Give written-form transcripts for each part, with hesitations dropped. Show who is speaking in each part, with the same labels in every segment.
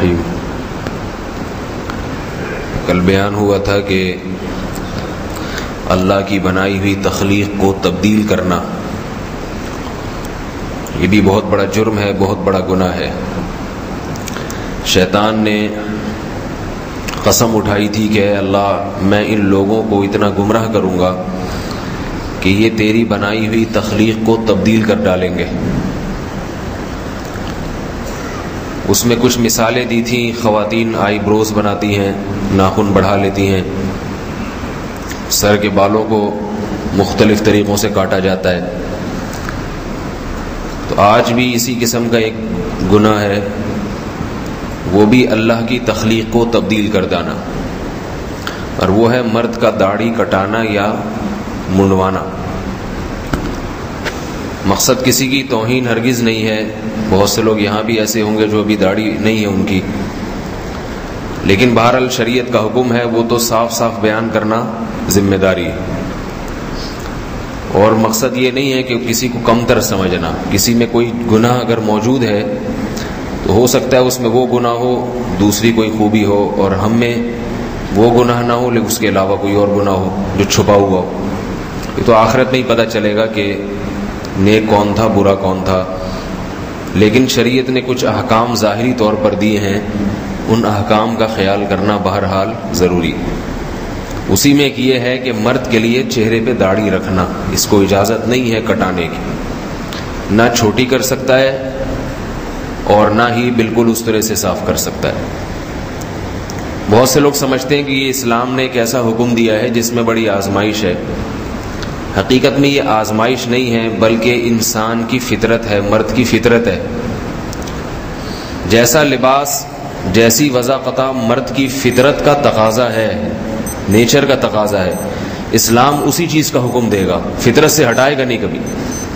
Speaker 1: الرحیم۔ کل بیان ہوا تھا کہ اللہ کی بنائی ہوئی تخلیق کو تبدیل کرنا یہ بھی بہت بڑا جرم ہے، بہت بڑا گناہ ہے۔ شیطان نے قسم اٹھائی تھی کہ اے اللہ میں ان لوگوں کو اتنا گمراہ کروں گا کہ یہ تیری بنائی ہوئی تخلیق کو تبدیل کر ڈالیں گے۔ اس میں کچھ مثالیں دی تھیں، خواتین آئی بروز بناتی ہیں، ناخن بڑھا لیتی ہیں، سر کے بالوں کو مختلف طریقوں سے کاٹا جاتا ہے۔ تو آج بھی اسی قسم کا ایک گناہ ہے، وہ بھی اللہ کی تخلیق کو تبدیل کر دینا، اور وہ ہے مرد کا داڑھی کٹانا یا منڈوانا۔ مقصد کسی کی توہین ہرگز نہیں ہے، بہت سے لوگ یہاں بھی ایسے ہوں گے جو ابھی داڑھی نہیں ہے ان کی، لیکن بہرحال شریعت کا حکم ہے، وہ تو صاف صاف بیان کرنا ذمہ داری ہے۔ اور مقصد یہ نہیں ہے کہ کسی کو کمتر سمجھنا، کسی میں کوئی گناہ اگر موجود ہے تو ہو سکتا ہے اس میں وہ گناہ ہو، دوسری کوئی خوبی ہو، اور ہم میں وہ گناہ نہ ہو لیکن اس کے علاوہ کوئی اور گناہ ہو جو چھپا ہوا ہو۔ یہ تو آخرت میں ہی پتہ چلے گا کہ نیک کون تھا، برا کون تھا۔ لیکن شریعت نے کچھ احکام ظاہری طور پر دیے ہیں، ان احکام کا خیال کرنا بہرحال ضروری۔ اسی میں ایک یہ ہے کہ مرد کے لیے چہرے پہ داڑھی رکھنا، اس کو اجازت نہیں ہے کٹانے کی، نہ چھوٹی کر سکتا ہے اور نہ ہی بالکل اس طرح سے صاف کر سکتا ہے۔ بہت سے لوگ سمجھتے ہیں کہ یہ اسلام نے ایک ایسا حکم دیا ہے جس میں بڑی آزمائش ہے۔ حقیقت میں یہ آزمائش نہیں ہے، بلکہ انسان کی فطرت ہے، مرد کی فطرت ہے۔ جیسا لباس، جیسی وضاقتہ مرد کی فطرت کا تقاضا ہے، نیچر کا تقاضا ہے، اسلام اسی چیز کا حکم دے گا، فطرت سے ہٹائے گا نہیں کبھی۔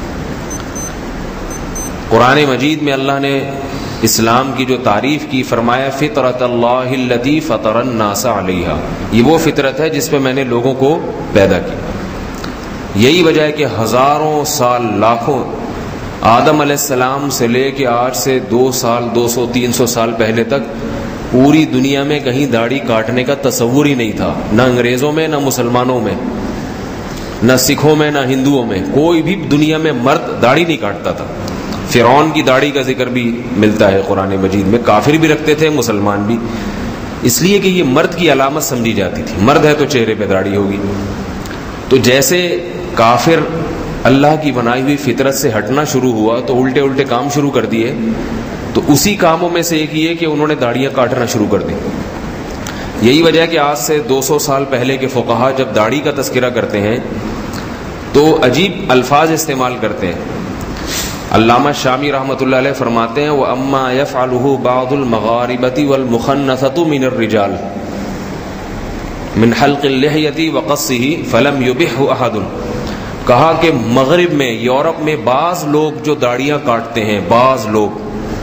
Speaker 1: قرآن مجید میں اللہ نے اسلام کی جو تعریف کی، فرمایا فطرت اللہ التی فطر الناس علیہا، یہ وہ فطرت ہے جس پہ میں نے لوگوں کو پیدا کی۔ یہی وجہ ہے کہ ہزاروں سال، لاکھوں، آدم علیہ السلام سے لے کے آج سے 200، 200، 300 سال پہلے تک پوری دنیا میں کہیں داڑھی کاٹنے کا تصور ہی نہیں تھا، نہ انگریزوں میں، نہ مسلمانوں میں، نہ سکھوں میں، نہ ہندوؤں میں، کوئی بھی دنیا میں مرد داڑھی نہیں کاٹتا تھا۔ فرعون کی داڑھی کا ذکر بھی ملتا ہے قرآن مجید میں، کافر بھی رکھتے تھے، مسلمان بھی، اس لیے کہ یہ مرد کی علامت سمجھی جاتی تھی، مرد ہے تو چہرے پہ داڑھی ہوگی۔ تو جیسے کافر اللہ کی بنائی ہوئی فطرت سے ہٹنا شروع ہوا تو الٹے الٹے کام شروع کر دیے، تو اسی کاموں میں سے ایک یہ کہ انہوں نے داڑیاں کاٹنا شروع کر دی۔ یہی وجہ ہے کہ آج سے 200 سال پہلے کے فقہا جب داڑھی کا تذکرہ کرتے ہیں تو عجیب الفاظ استعمال کرتے ہیں۔ علامہ شامی رحمۃ اللہ علیہ فرماتے ہیں وَأَمَّا يَفْعَلُهُ بَعْضُ الْمَغَارِبَةِ وَالْمُخَنَّثَةُ مِنَ الرِّجَالِ مِنْ حَلْقِ اللِّحْيَةِ وَقَصِّهِ فَلَمْ يُبِحْهُ أَحَدٌ، کہا کہ مغرب میں، یورپ میں بعض لوگ جو داڑیاں کاٹتے ہیں، بعض لوگ،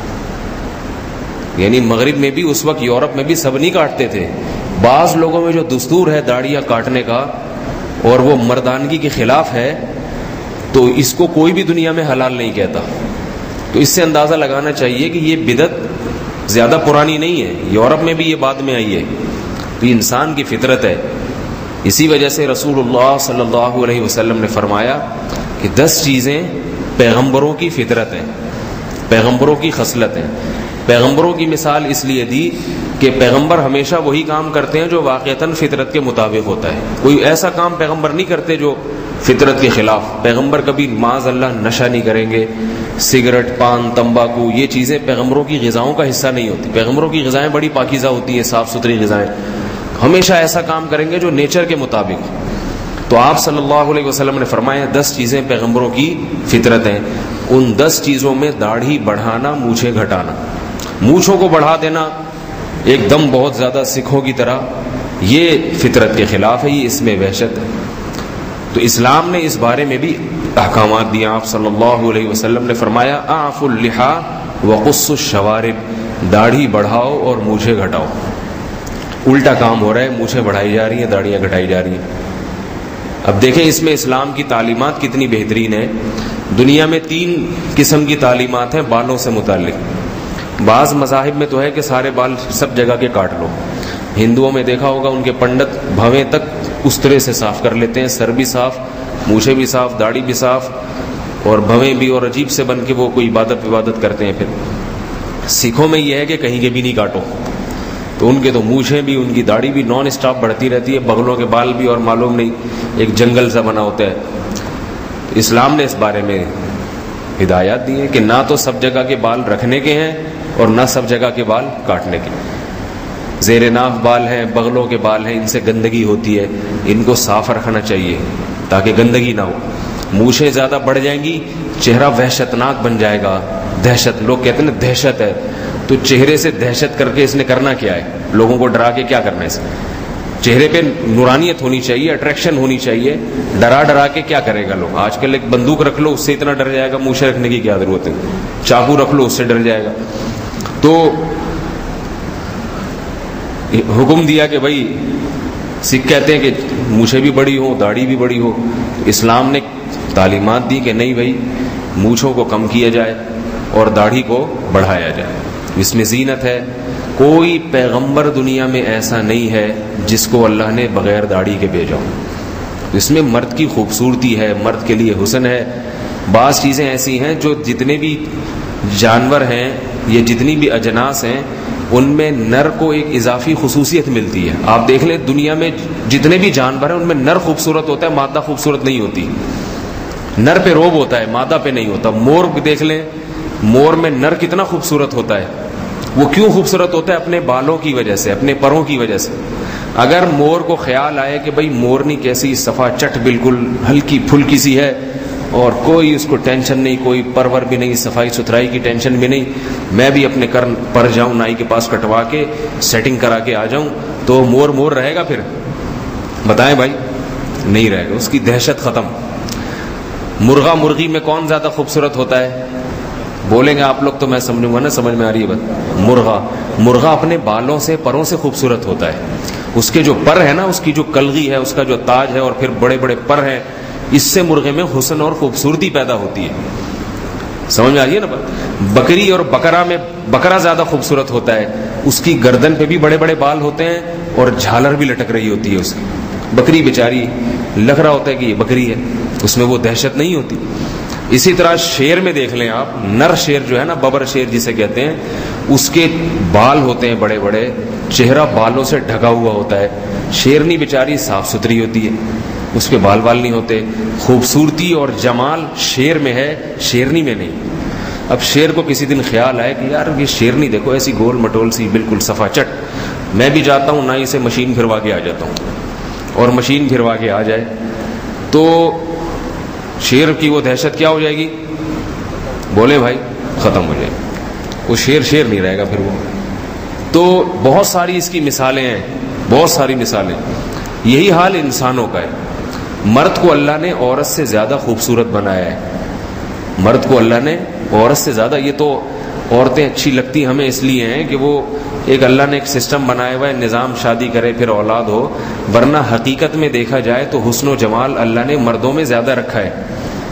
Speaker 1: یعنی مغرب میں بھی اس وقت، یورپ میں بھی سب نہیں کاٹتے تھے، بعض لوگوں میں جو دستور ہے داڑیاں کاٹنے کا اور وہ مردانگی کے خلاف ہے، تو اس کو کوئی بھی دنیا میں حلال نہیں کہتا۔ تو اس سے اندازہ لگانا چاہیے کہ یہ بدعت زیادہ پرانی نہیں ہے، یورپ میں بھی یہ بعد میں آئی ہے، تو یہ انسان کی فطرت ہے۔ اسی وجہ سے رسول اللہ صلی اللہ علیہ وسلم نے فرمایا کہ 10 چیزیں پیغمبروں کی فطرت ہیں، پیغمبروں کی خصلت ہیں۔ پیغمبروں کی مثال اس لیے دی کہ پیغمبر ہمیشہ وہی کام کرتے ہیں جو واقعتاً فطرت کے مطابق ہوتا ہے، کوئی ایسا کام پیغمبر نہیں کرتے جو فطرت کے خلاف۔ پیغمبر کبھی معاذ اللہ نشہ نہیں کریں گے، سگریٹ، پان، تمباکو، یہ چیزیں پیغمبروں کی غذاؤں کا حصہ نہیں ہوتی۔ پیغمبروں کی غذائیں بڑی پاکیزہ ہوتی ہیں، صاف ستھری غذائیں، ہمیشہ ایسا کام کریں گے جو نیچر کے مطابق۔ تو آپ صلی اللہ علیہ وسلم نے فرمایا 10 چیزیں پیغمبروں کی فطرت ہیں، ان 10 چیزوں میں داڑھی بڑھانا، مونچھیں گھٹانا، مونچھوں کو بڑھا دینا ایک دم بہت زیادہ سکھوں کی طرح، یہ فطرت کے خلاف ہے، یہ اس میں وحشت ہے۔ تو اسلام نے اس بارے میں بھی احکامات دیے۔ آپ صلی اللہ علیہ وسلم نے فرمایا اعفوا اللحا وقصوا الشوارب، داڑھی بڑھاؤ اور مونچھیں گھٹاؤ۔ الٹا کام ہو رہا ہے، مونچھیں بڑھائی جا رہی ہیں، داڑیاں گھٹائی جا رہی ہیں۔ اب دیکھیں اس میں اسلام کی تعلیمات کتنی بہترین ہے۔ دنیا میں 3 قسم کی تعلیمات ہیں بالوں سے متعلق۔ بعض مذاہب میں تو ہے کہ سارے بال سب جگہ کے کاٹ لو. ہندوؤں میں دیکھا ہوگا ان کے پنڈت بھویں تک اس طرح سے صاف کر لیتے ہیں, سر بھی صاف, مونچھیں بھی صاف, داڑھی بھی صاف, اور بھویں بھی, اور عجیب سے بن کے وہ کوئی عبادت کرتے ہیں. پھر سکھوں میں یہ ہے کہ کہیں کے بھی نہیں کاٹو, تو ان کے تو مونچھیں بھی, ان کی داڑھی بھی نان اسٹاپ بڑھتی رہتی ہے, بغلوں کے بال بھی, اور معلوم نہیں ایک جنگل سا بنا ہوتا ہے. اسلام نے اس بارے میں ہدایات دی ہیں کہ نہ تو سب جگہ کے بال رکھنے کے ہیں اور نہ سب جگہ کے بال کاٹنے کے. زیر ناف بال ہیں, بغلوں کے بال ہیں, ان سے گندگی ہوتی ہے, ان کو صاف رکھنا چاہیے تاکہ گندگی نہ ہو. مونچھیں زیادہ بڑھ جائیں گی, چہرہ وحشتناک بن جائے گا. دہشت, لوگ کہتے ہیں نا دہشت ہے, تو چہرے سے دہشت کر کے اس نے کرنا کیا ہے؟ لوگوں کو ڈرا کے کیا کرنا ہے؟ اس چہرے پہ نورانیت ہونی چاہیے, اٹریکشن ہونی چاہیے. ڈرا کے کیا کرے گا لوگ؟ آج کل ایک بندوق رکھ لو, اس سے اتنا ڈر جائے گا, مونچھیں رکھنے کی کیا ضرورت ہے؟ چاقو رکھ لو, اس سے ڈر جائے گا. تو حکم دیا کہ بھائی, سکھ کہتے ہیں کہ مونچھیں بھی بڑی ہو, داڑھی بھی بڑی ہو. اسلام نے تعلیمات دی کہ نہیں بھائی, مونچھوں کو کم کیا جائے اور داڑھی کو بڑھایا جائے. اس میں زینت ہے. کوئی پیغمبر دنیا میں ایسا نہیں ہے جس کو اللہ نے بغیر داڑھی کے بھیجا ہو. اس میں مرد کی خوبصورتی ہے, مرد کے لیے حسن ہے. بعض چیزیں ایسی ہیں جو جتنے بھی جانور ہیں, یہ جتنی بھی اجناس ہیں, ان میں نر کو ایک اضافی خصوصیت ملتی ہے. آپ دیکھ لیں دنیا میں جتنے بھی جانور ہیں ان میں نر خوبصورت ہوتا ہے, مادہ خوبصورت نہیں ہوتی. نر پہ روب ہوتا ہے, مادہ پہ نہیں ہوتا. مور دیکھ لیں, مور میں نر کتنا خوبصورت ہوتا ہے. وہ کیوں خوبصورت ہوتا ہے؟ اپنے بالوں کی وجہ سے, اپنے پروں کی وجہ سے. اگر مور کو خیال آئے کہ بھئی مورنی کیسی صفا چٹ بالکل ہلکی پھلکی سی ہے اور کوئی اس کو ٹینشن نہیں, کوئی پرور بھی نہیں, صفائی ستھرائی کی ٹینشن بھی نہیں, میں بھی اپنے پر جاؤں نائی کے پاس کٹوا کے سیٹنگ کرا کے آ جاؤں, تو مور رہے گا پھر؟ بتائیں بھائی, نہیں رہے گا. اس کی دہشت ختم. مرغا مرغی میں کون زیادہ خوبصورت ہوتا ہے؟ بولیں گے آپ لوگ تو میں سمجھوں گا نا, سمجھ میں آ رہی ہے بات. مرغا اپنے بالوں سے, پروں سے خوبصورت ہوتا ہے. اس کے جو پر ہے نا, اس کی جو کلغی ہے, اس کا جو تاج ہے, اور پھر بڑے بڑے پر ہیں, اس سے مرغے میں حسن اور خوبصورتی پیدا ہوتی ہے. سمجھ میں آ رہی ہے نا بات. بکری اور بکرا میں بکرا زیادہ خوبصورت ہوتا ہے. اس کی گردن پہ بھی بڑے بڑے بال ہوتے ہیں اور جھالر بھی لٹک رہی ہوتی ہے اس کی. بکری بیچاری لگ رہا ہوتا ہے کہ یہ بکری ہے, اس میں وہ دہشت نہیں ہوتی. اسی طرح شیر میں دیکھ لیں آپ, نر شیر جو ہے نا, ببر شیر جسے کہتے ہیں, اس کے بال ہوتے ہیں بڑے بڑے, چہرہ بالوں سے ڈھکا ہوا ہوتا ہے. شیرنی بیچاری صاف ستھری ہوتی ہے, اس پہ بال نہیں ہوتے. خوبصورتی اور جمال شیر میں ہے, شیرنی میں نہیں. اب شیر کو کسی دن خیال آئے کہ یار یہ شیرنی دیکھو ایسی گول مٹول سی بالکل صفا چٹ, میں بھی جاتا ہوں نائی سے مشین پھروا کے آ جاتا ہوں, اور مشین پھروا کے آ جائے تو شیر کی وہ دہشت کیا ہو جائے گی؟ بولے بھائی, ختم ہو جائے گی. وہ شیر نہیں رہے گا پھر وہ. تو بہت ساری اس کی مثالیں ہیں, بہت ساری مثالیں. یہی حال انسانوں کا ہے. مرد کو اللہ نے عورت سے زیادہ خوبصورت بنایا ہے. مرد کو اللہ نے عورت سے زیادہ, یہ تو عورتیں اچھی لگتی ہمیں اس لیے ہیں کہ وہ ایک اللہ نے ایک سسٹم بنایا ہوا ہے, نظام, شادی کرے پھر اولاد ہو, ورنہ حقیقت میں دیکھا جائے تو حسن و جمال اللہ نے مردوں میں زیادہ رکھا ہے.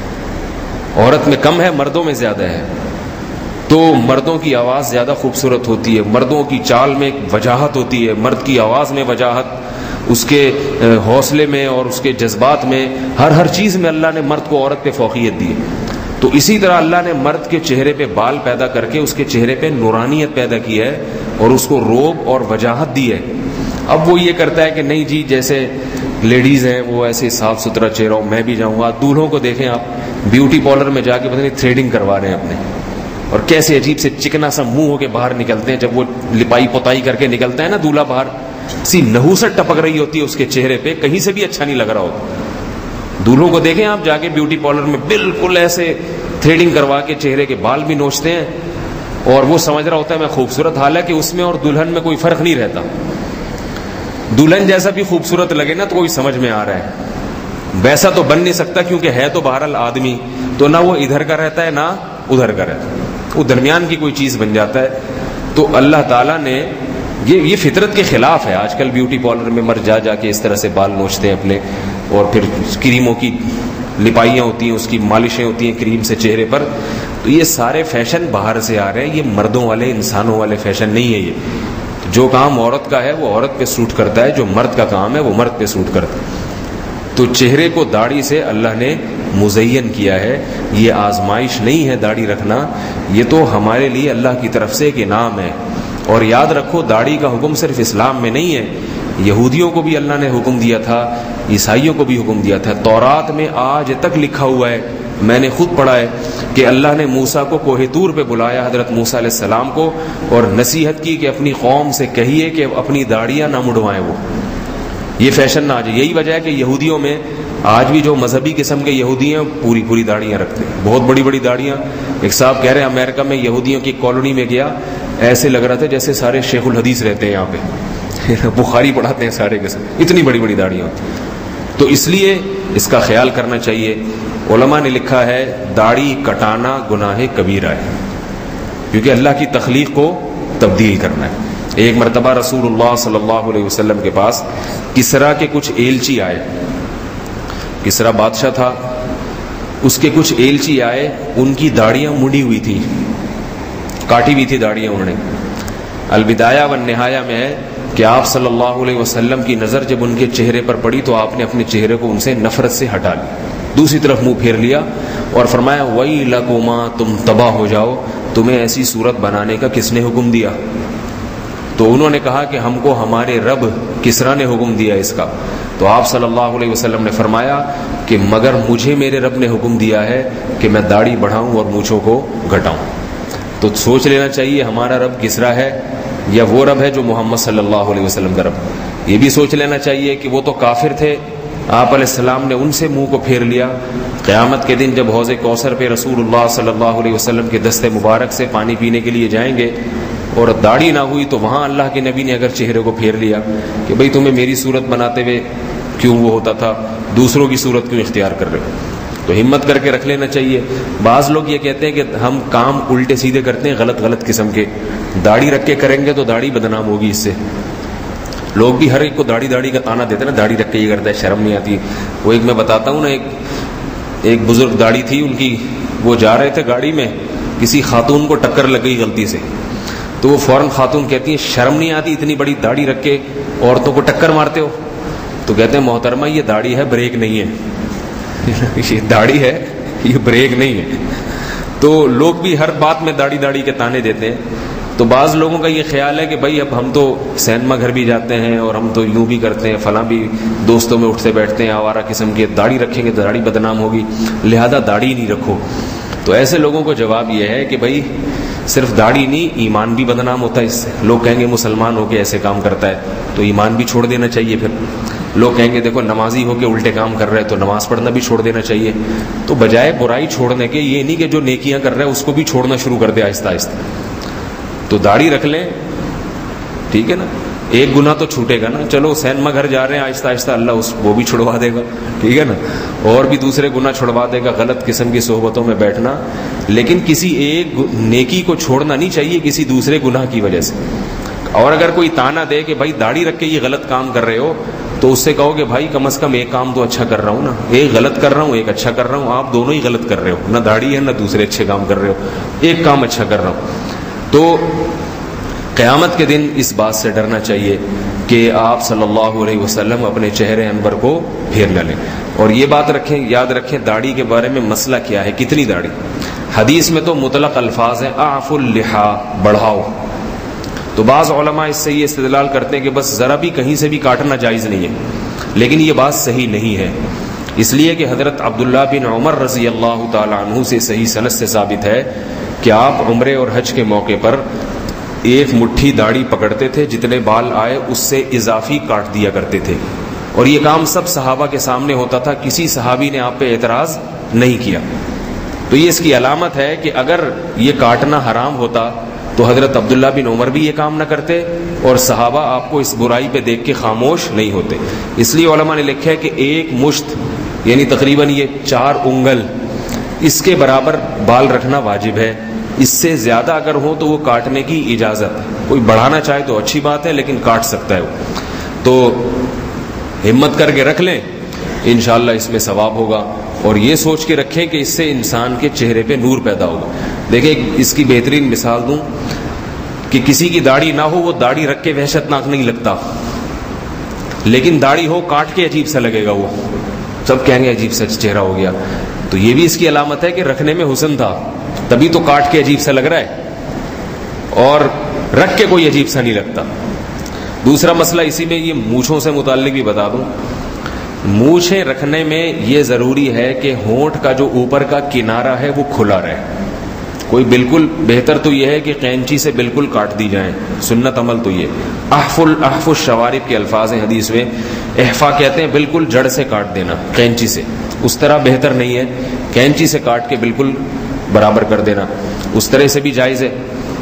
Speaker 1: عورت میں کم ہے, مردوں میں زیادہ ہے. تو مردوں کی آواز زیادہ خوبصورت ہوتی ہے, مردوں کی چال میں ایک وجاہت ہوتی ہے, مرد کی آواز میں وجاہت, اس کے حوصلے میں اور اس کے جذبات میں, ہر چیز میں اللہ نے مرد کو عورت پہ فوقیت دی ہے. تو اسی طرح اللہ نے مرد کے چہرے پہ بال پیدا کر کے اس کے چہرے پہ نورانیت پیدا کی ہے اور اس کو روب اور وجاہت دی ہے. اب وہ یہ کرتا ہے کہ نہیں جی, جیسے لیڈیز ہیں وہ ایسے صاف ستھرا چہرہ ہو, میں بھی جاؤں گا. دولہوں کو دیکھیں آپ, بیوٹی پارلر میں جا کے پتہ نہیں تھریڈنگ کروا رہے ہیں اپنے, اور کیسے عجیب سے چکنا سا منہ ہو کے باہر نکلتے ہیں. جب وہ لپائی پوتائی کر کے نکلتا ہے نا دولہا باہر, سی نحوست ٹپک رہی ہوتی ہے اس کے چہرے پہ, کہیں سے بھی اچھا نہیں لگ رہا ہوتا. دولہوں کو دیکھیں آپ جا کے بیوٹی پارلر میں, بالکل ایسے تھریڈنگ کروا کے چہرے کے بال بھی نوچتے ہیں, اور وہ سمجھ رہا ہوتا ہے میں خوبصورت. حالانکہ اس میں اور دلہن میں کوئی فرق نہیں رہتا. دلہن جیسا بھی خوبصورت لگے نا تو کوئی سمجھ میں آ رہا ہے, ویسا تو بن نہیں سکتا کیونکہ ہے تو بہرحال آدمی, تو نہ وہ ادھر کا رہتا ہے نہ ادھر کا رہتا ہے, وہ درمیان کی کوئی چیز بن جاتا ہے. تو اللہ تعالیٰ نے یہ فطرت کے خلاف ہے. آج کل بیوٹی پارلر میں مرد جا کے اس طرح سے بال نوچتے ہیں اپنے, اور پھر کریموں کی لپائیاں ہوتی ہیں، اس کی مالشیں ہوتی ہیں کریم سے چہرے پر. تو یہ سارے فیشن باہر سے آ رہے ہیں، یہ مردوں والے انسانوں والے فیشن نہیں ہے. یہ جو کام عورت کا ہے وہ عورت پہ سوٹ کرتا ہے، جو مرد کا کام ہے وہ مرد پہ سوٹ کرتا ہے. تو چہرے کو داڑھی سے اللہ نے مزین کیا ہے. یہ آزمائش نہیں ہے داڑھی رکھنا، یہ تو ہمارے لیے اللہ کی طرف سے ایک انعام ہے. اور یاد رکھو داڑھی کا حکم صرف اسلام میں نہیں ہے، یہودیوں کو بھی اللہ نے حکم دیا تھا، عیسائیوں کو بھی حکم دیا تھا. تورات میں آج تک لکھا ہوا ہے، میں نے خود پڑھا ہے کہ اللہ نے موسیٰ کو کوہ طور پہ بلایا، حضرت موسیٰ علیہ السلام کو، اور نصیحت کی کہ اپنی قوم سے کہیے کہ اپنی داڑیاں نہ مڑوائیں، وہ یہ فیشن نہ آ جائے. یہی وجہ ہے کہ یہودیوں میں آج بھی جو مذہبی قسم کے یہودی ہیں پوری پوری داڑیاں رکھتے ہیں، بہت بڑی بڑی داڑیاں. ایک صاحب کہہ رہے ہیں امریکہ میں یہودیوں کی کالونی میں گیا، ایسے لگ رہا تھا جیسے سارے شیخ الحدیث رہتے ہیں یہاں پہ، بخاری پڑھاتے ہیں سارے قسم، اتنی بڑی بڑی داڑیاں ہوتی. تو اس لیے اس کا خیال کرنا چاہیے. علماء نے لکھا ہے داڑھی کٹانا گناہ کبیرہ ہے، کیونکہ اللہ کی تخلیق کو تبدیل کرنا ہے. ایک مرتبہ رسول اللہ صلی اللہ علیہ وسلم کے پاس کسرا کے کچھ ایلچی آئے. کسرا بادشاہ تھا، اس کے کچھ ایلچی آئے، ان کی داڑیاں مڑی ہوئی تھی، کاٹی ہوئی تھی داڑیاں انہوں نے. البدایہ والنہایہ میں ہے کہ آپ صلی اللہ علیہ وسلم کی نظر جب ان کے چہرے پر پڑی تو آپ نے اپنے چہرے کو ان سے نفرت سے ہٹا لی، دوسری طرف منہ پھیر لیا اور فرمایا وَيْلَكُمَا، تم تباہ ہو جاؤ، تمہیں ایسی صورت بنانے کا کس نے حکم دیا؟ تو انہوں نے کہا کہ ہم کو ہمارے رب کسرا نے حکم دیا اس کا. تو آپ صلی اللہ علیہ وسلم نے فرمایا کہ مگر مجھے میرے رب نے حکم دیا ہے کہ میں داڑھی بڑھاؤں اور مونچھوں کو گھٹاؤں. تو سوچ لینا چاہیے ہمارا رب کسرا ہے یا وہ رب ہے جو محمد صلی اللہ علیہ وسلم کا رب. یہ بھی سوچ لینا چاہیے کہ وہ تو کافر تھے، آپ علیہ السلام نے ان سے منہ کو پھیر لیا. قیامت کے دن جب حوض کوثر پہ رسول اللہ صلی اللہ علیہ وسلم کے دست مبارک سے پانی پینے کے لیے جائیں گے اور داڑھی نہ ہوئی تو وہاں اللہ کے نبی نے اگر چہرے کو پھیر لیا کہ بھئی تمہیں میری صورت بناتے ہوئے کیوں وہ ہوتا تھا، دوسروں کی صورت کیوں اختیار کر رہے ہو؟ تو ہمت کر کے رکھ لینا چاہیے. بعض لوگ یہ کہتے ہیں کہ ہم کام الٹے سیدھے کرتے ہیں، غلط غلط قسم کے. داڑھی رکھ کے کریں گے تو داڑھی بدنام ہوگی اس سے. لوگ بھی ہر ایک کو داڑھی داڑھی کا تانا دیتے ہیں نا، داڑھی رکھ کے یہ کرتا ہے، شرم نہیں آتی. وہ ایک میں بتاتا ہوں نا، ایک بزرگ داڑھی تھی ان کی، وہ جا رہے تھے گاڑی میں، کسی خاتون کو ٹکر لگ گئی غلطی سے، تو وہ فوراً خاتون کہتی ہیں شرم نہیں آتی اتنی بڑی داڑھی رکھ کے عورتوں کو ٹکر مارتے ہو؟ تو کہتے ہیں محترمہ یہ داڑھی ہے، بریک نہیں ہے. یہ داڑھی ہے، یہ بریک نہیں ہے. تو لوگ بھی ہر بات میں داڑھی داڑھی کے تانے دیتے ہیں. تو بعض لوگوں کا یہ خیال ہے کہ بھائی اب ہم تو سینما گھر بھی جاتے ہیں اور ہم تو یوں بھی کرتے ہیں، فلاں بھی دوستوں میں اٹھتے بیٹھتے ہیں آوارہ قسم کے، داڑھی رکھیں گے تو داڑھی بدنام ہوگی، لہذا داڑھی نہیں رکھو. تو ایسے لوگوں کو جواب یہ ہے کہ بھائی صرف داڑھی نہیں، ایمان بھی بدنام ہوتا ہے اس سے. لوگ کہیں گے مسلمان ہو کے ایسے کام کرتا ہے تو ایمان بھی چھوڑ دینا چاہیے. پھر لوگ کہیں گے دیکھو نمازی ہو کے الٹے کام کر رہے تو نماز پڑھنا بھی چھوڑ دینا چاہیے. تو بجائے برائی چھوڑنے کے یہ نہیں کہ جو نیکیاں کر رہے ہیں اس کو بھی چھوڑنا شروع کر دے آہستہ آہستہ. تو داڑھی رکھ لیں، ٹھیک ہے نا، ایک گناہ تو چھوٹے گا نا. چلو سینما گھر جا رہے ہیں، آہستہ آہستہ اللہ وہ بھی چھڑوا دے گا، ٹھیک ہے نا، اور بھی دوسرے گناہ چھڑوا دے گا، غلط قسم کی صحبتوں میں بیٹھنا. لیکن کسی ایک نیکی کو چھوڑنا نہیں چاہیے کسی دوسرے گناہ کی وجہ سے. اور اگر کوئی تانا دے کہ بھائی داڑھی رکھ کے یہ غلط کام کر رہے ہو، تو اس سے کہو کہ بھائی کم از کم ایک کام تو اچھا کر رہا ہوں نا، ایک غلط کر رہا ہوں ایک اچھا کر رہا ہوں. آپ دونوں ہی غلط کر رہے ہو، نہ داڑھی ہے نہ دوسرے اچھے کام کر رہے ہو، ایک کام اچھا کر رہا ہوں. تو قیامت کے دن اس بات سے ڈرنا چاہیے کہ آپ صلی اللہ علیہ وسلم اپنے چہرے انور کو پھیر نہ لیں. اور یہ بات رکھیں، یاد رکھیں داڑھی کے بارے میں مسئلہ کیا ہے، کتنی داڑھی. حدیث میں تو مطلق الفاظ ہیں اعف اللحا، بڑھاؤ. تو بعض علماء اس سے یہ استدلال کرتے ہیں کہ بس ذرا بھی کہیں سے بھی کاٹنا جائز نہیں ہے، لیکن یہ بات صحیح نہیں ہے. اس لیے کہ حضرت عبداللہ بن عمر رضی اللہ تعالی عنہ سے صحیح سند سے ثابت ہے کہ آپ عمرے اور حج کے موقع پر ایک مٹھی داڑھی پکڑتے تھے، جتنے بال آئے اس سے اضافی کاٹ دیا کرتے تھے. اور یہ کام سب صحابہ کے سامنے ہوتا تھا، کسی صحابی نے آپ پہ اعتراض نہیں کیا. تو یہ اس کی علامت ہے کہ اگر یہ کاٹنا حرام ہوتا تو حضرت عبداللہ بن عمر بھی یہ کام نہ کرتے اور صحابہ آپ کو اس برائی پہ دیکھ کے خاموش نہیں ہوتے. اس لیے علماء نے لکھا ہے کہ ایک مشت یعنی تقریباً یہ 4 انگل، اس کے برابر بال رکھنا واجب ہے. اس سے زیادہ اگر ہو تو وہ کاٹنے کی اجازت ہے. کوئی بڑھانا چاہے تو اچھی بات ہے، لیکن کاٹ سکتا ہے وہ. تو ہمت کر کے رکھ لیں، انشاءاللہ اس میں ثواب ہوگا. اور یہ سوچ کے رکھیں کہ اس سے انسان کے چہرے پہ نور پیدا ہوگا. دیکھیں اس کی بہترین مثال دوں کہ کسی کی داڑھی نہ ہو، وہ داڑھی رکھ کے وحشت ناک نہیں لگتا، لیکن داڑھی ہو کاٹ کے عجیب سا لگے گا، وہ سب کہیں گے عجیب سا چہرہ ہو گیا. تو یہ بھی اس کی علامت ہے کہ رکھنے میں حسن تھا، تبھی تو کاٹ کے عجیب سا لگ رہا ہے، اور رکھ کے کوئی عجیب سا نہیں لگتا. دوسرا مسئلہ اسی میں یہ مونچھوں سے متعلق بھی بتا دوں. مونچھیں رکھنے میں یہ ضروری ہے کہ ہونٹ کا جو اوپر کا کنارہ ہے وہ کھلا رہے. کوئی بالکل بہتر تو یہ ہے کہ قینچی سے بالکل کاٹ دی جائیں، سنت عمل تو یہ احف الشوارب کے الفاظ ہیں حدیث میں. احفا کہتے ہیں بالکل جڑ سے کاٹ دینا قینچی سے، اس طرح بہتر نہیں ہے، قینچی سے کاٹ کے بالکل برابر کر دینا، اس طرح سے بھی جائز ہے.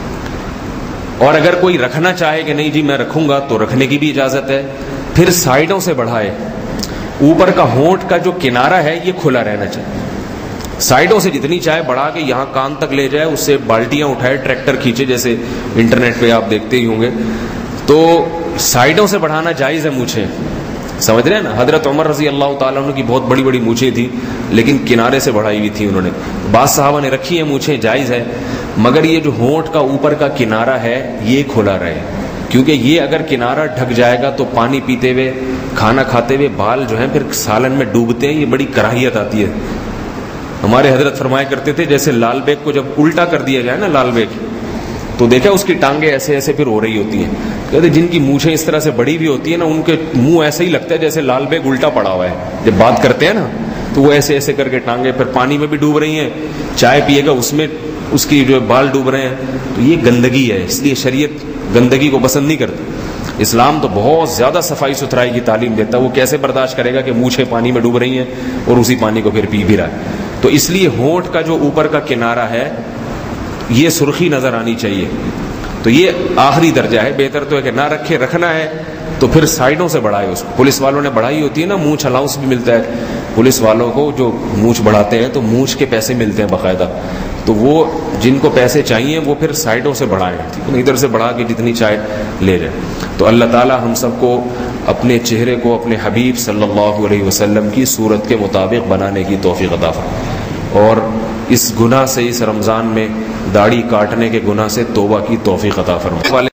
Speaker 1: اور اگر کوئی رکھنا چاہے کہ نہیں جی میں رکھوں گا تو رکھنے کی بھی اجازت ہے. پھر سائڈوں سے بڑھائے، اوپر کا ہونٹ کا جو کنارہ ہے یہ کھلا رہنا چاہیے، سائڈوں سے جتنی چاہے بڑھا کے یہاں کان تک لے جائے، اس سے بالٹیاں اٹھائے، ٹریکٹر کھینچے، جیسے انٹرنیٹ پہ آپ دیکھتے ہی ہوں گے. تو سائڈوں سے بڑھانا جائز ہے مونچھیں، سمجھ رہے ہیں نا. حضرت عمر رضی اللہ تعالیٰ عنہ کی بہت بڑی بڑی مونچھیں تھیں، لیکن کنارے سے بڑھائی ہوئی تھی انہوں نے. بعض صحابہ نے رکھی ہیں مونچھیں، جائز ہے، مگر یہ جو ہونٹ کا اوپر کا کنارہ ہے یہ کھلا رہے، کیونکہ یہ اگر کنارہ ڈھک جائے گا تو پانی پیتے ہوئے، کھانا کھاتے ہوئے بال جو ہیں پھر سالن میں ڈوبتے ہیں، یہ بڑی کراہیت آتی ہے. ہمارے حضرت فرمایا کرتے تھے جیسے لال بیگ کو جب الٹا کر دیا جائے نا، لال بیگ تو دیکھا اس کی ٹانگیں ایسے ایسے پھر ہو رہی ہوتی ہیں. کہتے جن کی مونچھیں اس طرح سے بڑی ہوئی ہوتی ہیں نا، ان کے منہ ایسے ہی لگتا ہے جیسے لال بیگ الٹا پڑا ہوا ہے. جب بات کرتے ہیں نا تو وہ ایسے ایسے کر کے ٹانگیں پھر پانی میں بھی ڈوب رہی ہیں، چائے پیے گا اس میں اس کی جو بال ڈوب رہے ہیں. تو یہ گندگی ہے، اس لیے شریعت گندگی کو پسند نہیں کرتی. اسلام تو بہت زیادہ صفائی ستھرائی کی تعلیم دیتا ہے. وہ کیسے برداشت کرے گا کہ مونچھیں پانی میں ڈوب رہی ہیں اور اسی پانی کو پھر پی بھی رہا ہے. تو اس لیے ہونٹ کا جو اوپر کا کنارہ ہے یہ سرخی نظر آنی چاہیے. تو یہ آخری درجہ ہے، بہتر تو ہے کہ نہ رکھے. رکھنا ہے تو پھر سائڈوں سے بڑھائے اس کو. پولیس والوں نے بڑھائی ہوتی ہے نا، مونچھ الاؤنس بھی ملتا ہے پولیس والوں کو، جو مونچھ بڑھاتے ہیں تو مونچھ کے پیسے ملتے ہیں باقاعدہ. تو وہ جن کو پیسے چاہیے وہ پھر سائڈوں سے بڑھائیں، ادھر سے بڑھا کے جتنی چاہے لے جائیں. تو اللہ تعالی ہم سب کو اپنے چہرے کو اپنے حبیب صلی اللہ علیہ وسلم کی صورت کے مطابق بنانے کی توفیق عطا فرمائے، اور اس گناہ سے، اس رمضان میں داڑھی کاٹنے کے گناہ سے توبہ کی توفیق عطا فرمائے.